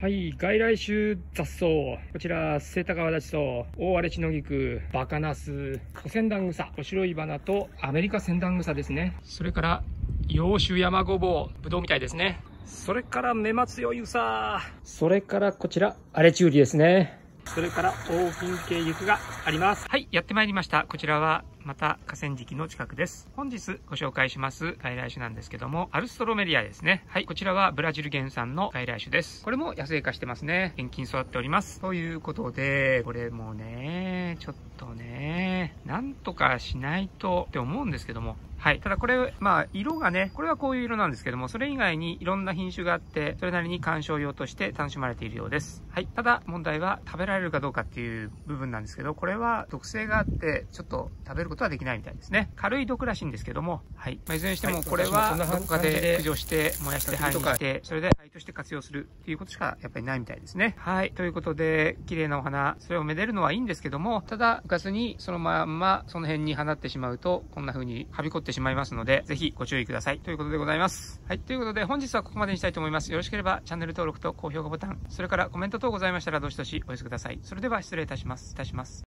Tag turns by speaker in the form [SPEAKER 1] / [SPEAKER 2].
[SPEAKER 1] はい、外来種雑草。こちら、セイタカワダチソウ、大荒れ地の菊、バカナス、コセンダングサ、白い花とアメリカセンダングサですね。それから、洋種山ごぼう、ぶどうみたいですね。それから、メマツヨユサ。それから、こちら、荒れ地ウリですね。それから、大金系菊があります。はい、やってまいりました。こちらは、また河川敷の近くです。本日ご紹介します外来種なんですけども、アルストロメリアですね。はい、こちらはブラジル原産の外来種です。これも野生化してますね。元気に育っております。ということで、これもね、ちょっとね、なんとかしないとって思うんですけども、はい。ただこれ、色がね、これはこういう色なんですけども、それ以外にいろんな品種があって、それなりに観賞用として楽しまれているようです。はい。ただ問題は食べられるかどうかっていう部分なんですけど、これは毒性があって、ちょっと食べることはできないみたいですね。軽い毒らしいんですけども、はい。いずれにしてもこれはどこかで駆除して、燃やして灰にして、それで灰として活用するっていうことしかやっぱりないみたいですね。はい。ということで、綺麗なお花、それをめでるのはいいんですけども、ただ、うかつにそのまんまその辺に放ってしまうと、こんな風にはびこってしまいますので、ぜひご注意ください。ということでございます。はい。ということで、本日はここまでにしたいと思います。よろしければチャンネル登録と高評価ボタン、それからコメント等ございましたらどしどしお寄せください。それでは失礼いたします。